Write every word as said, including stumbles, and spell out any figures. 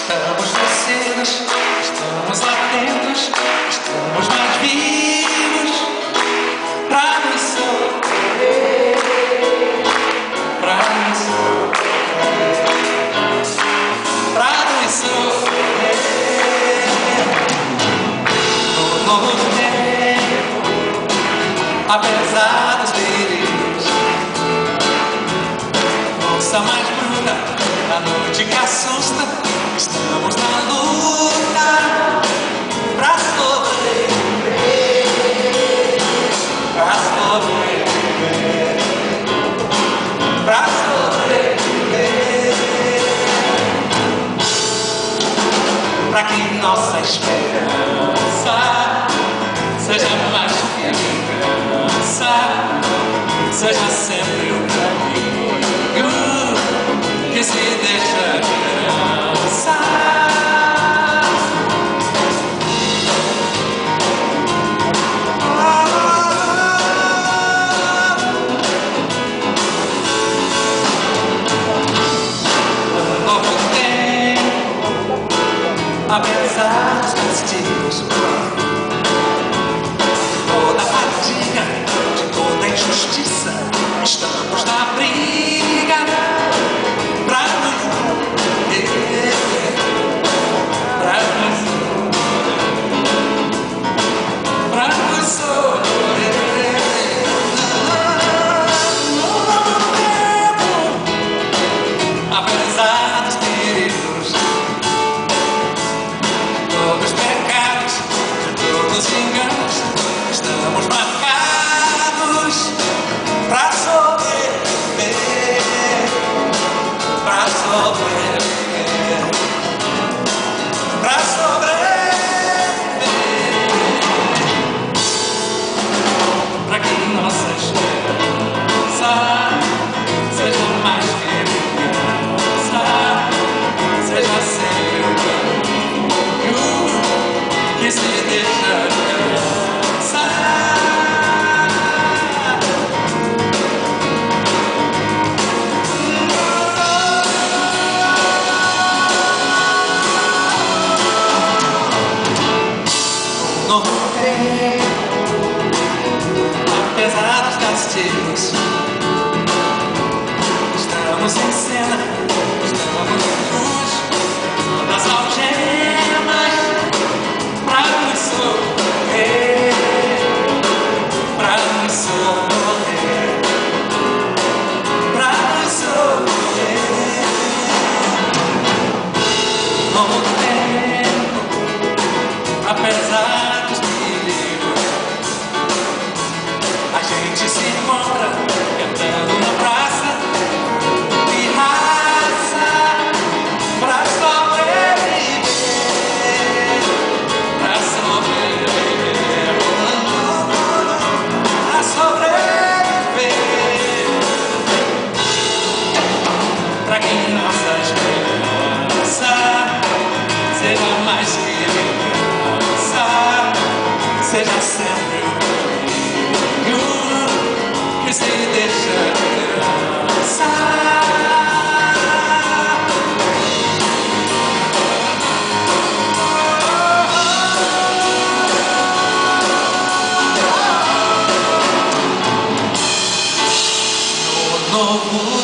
Estamos vencidos, estamos atentos, estamos mais vivos para nos socorrer, para nos socorrer, para nos socorrer. No novo tempo, apesar dos perigos, força mais bruta, a noite que assusta, estamos na luta pra sobreviver, pra sobreviver, pra sobreviver, pra que nossa esperança seja mais que a vingança, seja sempre o caminho que se deixa alcançar. Um novo tempo, apesar dos castigos, toda a fadiga, de toda a injustiça, estamos na briga pra nos socorrer, pra nos socorrer, pra nos socorrer. No novo tempo, apesar dos perigos, todos os pecados, de todos os enganos, estamos marcados pra sobreviver, pra sobreviver, pra sobreviver, pra que nossa esperança seja mais que vingança, seja sempre o caminho que se deixa alcançar. Novo tempo, apesar dos castigos, estamos em cena, estamos juntos, todas as algemas pra nos socorrer, pra nos socorrer, pra nos socorrer. Novo tempo, apesar dos perigos, a gente se encontra cantando na praça, de raça, pra sobreviver, pra sobreviver, pra sobreviver, pra que nossa esperança seja mais que vingança, seja sempre o caminho que se deixa alcançar. No novo